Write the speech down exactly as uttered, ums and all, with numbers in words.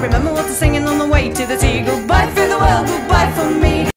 Remember what they're singing on the way to the Eagle